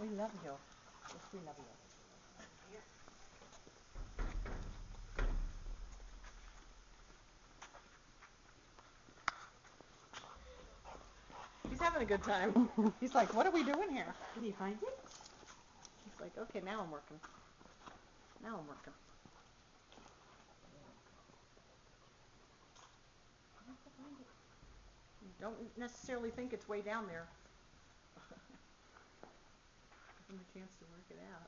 We love you. Yes, we love you. He's having a good time. He's like, what are we doing here? Did you find it? He's like, okay, now I'm working. Now I'm working. I have to find it. You don't necessarily think it's way down there. Give him a chance to work it out.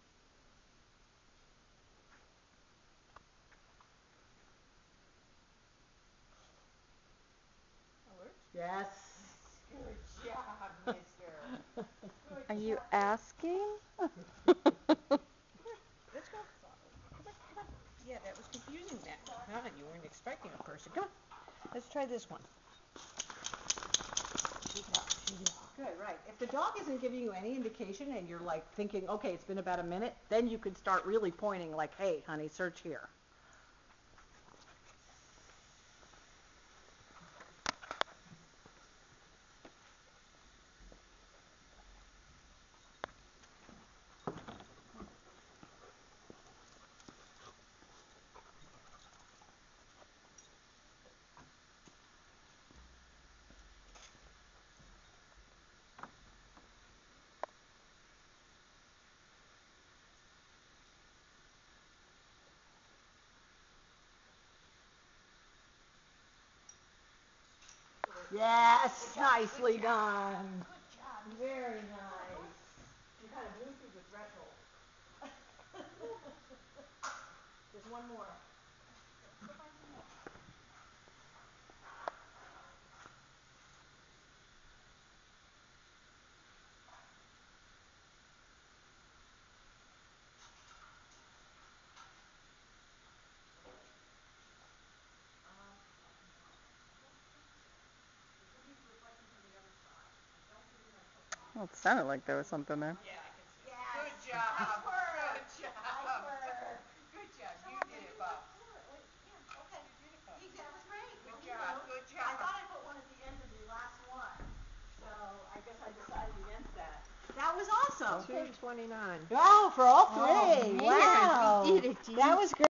Yes. Good job, mister. Good Are you job. asking? Let's go. Come on. Yeah, that was confusing then. Now you weren't expecting a person. Come on. Let's try this one. Good, right. If the dog isn't giving you any indication and you're like thinking, okay, it's been about a minute, then you could start really pointing like, hey, honey, search here. Yes, nicely done. Good job. Very nice. You kind of blew through the threshold. There's one more. Go find some more. Well, it sounded like there was something there. Yeah, I can see it. Yes. Good job. Nice work. Good job. Nice work. Good job. You did it, Bob. Yeah, okay. You did it, Bob. That was great. Good Well, job. Good job. I thought I'd put one at the end of the last one, so I guess I decided against that. That was awesome. 229. Oh, for all three. Oh, man, wow. we did it, Jean. That was great.